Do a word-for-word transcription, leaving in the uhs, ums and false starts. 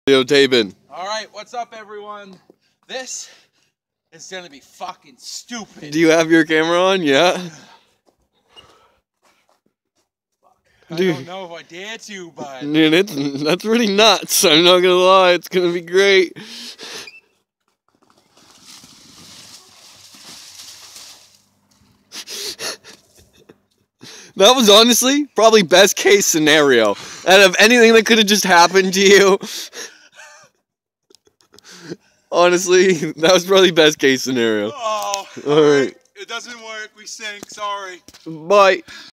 Videotaping. Alright, what's up everyone? This is gonna be fucking stupid. Do you have your camera on? Yeah. I Dude. don't know if I dare to, but... Dude, it's, that's really nuts. I'm not gonna lie. It's gonna be great. That was honestly probably best case scenario. Out of anything that could have just happened to you. Honestly, that was probably best case scenario. Oh, alright. It doesn't work. We sink. Sorry. Bye.